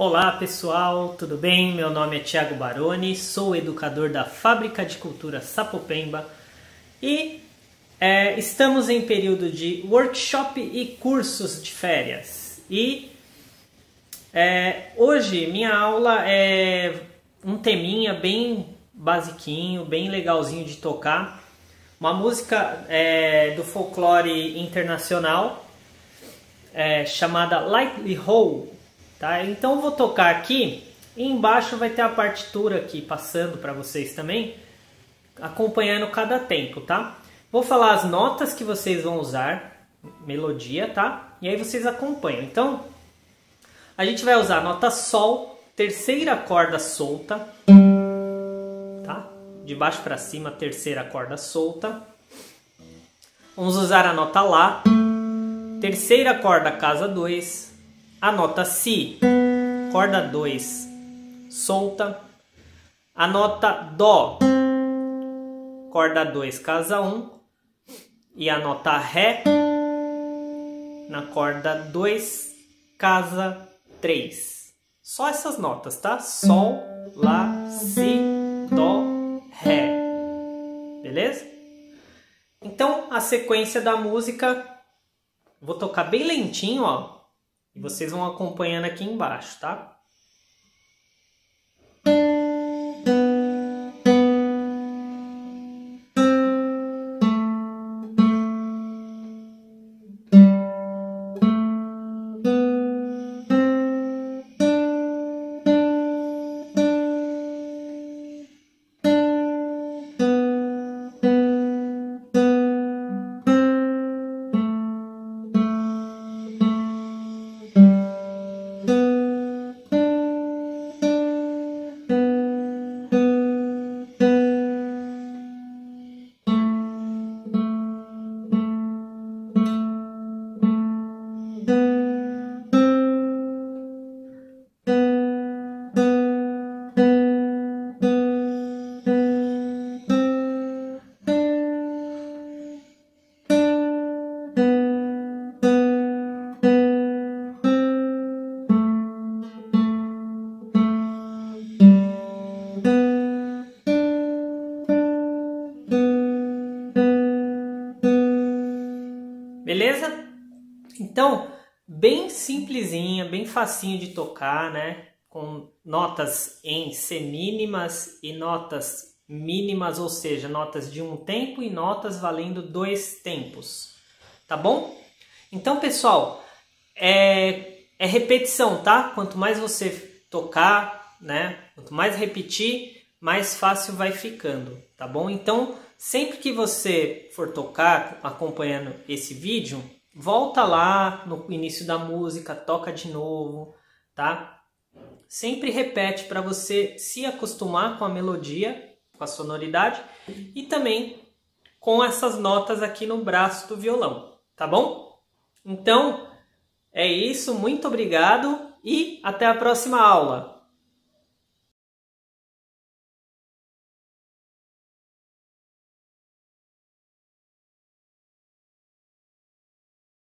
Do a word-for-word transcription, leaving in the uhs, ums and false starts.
Olá pessoal, tudo bem? Meu nome é Thiago Baroni, sou educador da Fábrica de Cultura Sapopemba e é, estamos em período de workshop e cursos de férias. E é, hoje minha aula é um teminha bem basiquinho, bem legalzinho de tocar, uma música é, do folclore internacional é, chamada Likely Hole. Tá? Então eu vou tocar aqui e embaixo vai ter a partitura aqui passando para vocês também, acompanhando cada tempo, tá? Vou falar as notas que vocês vão usar, melodia, tá? E aí vocês acompanham. Então, a gente vai usar a nota Sol, terceira corda solta, tá? De baixo para cima, terceira corda solta. Vamos usar a nota Lá, terceira corda casa dois. A nota Si, corda dois, solta. A nota Dó, corda dois, casa um. E a nota Ré, na corda dois, casa três. Só essas notas, tá? Sol, Lá, Si, Dó, Ré. Beleza? Então, a sequência da música, vou tocar bem lentinho, ó. E vocês vão acompanhando aqui embaixo, tá? Beleza? Então, bem simplesinha, bem facinho de tocar, né? Com notas em semínimas e notas mínimas, ou seja, notas de um tempo e notas valendo dois tempos. Tá bom? Então, pessoal, é, é repetição, tá? Quanto mais você tocar, né? Quanto mais repetir, mais fácil vai ficando, tá bom? Então, sempre que você for tocar acompanhando esse vídeo, volta lá no início da música, toca de novo, tá? Sempre repete para você se acostumar com a melodia, com a sonoridade e também com essas notas aqui no braço do violão, tá bom? Então, é isso, muito obrigado e até a próxima aula!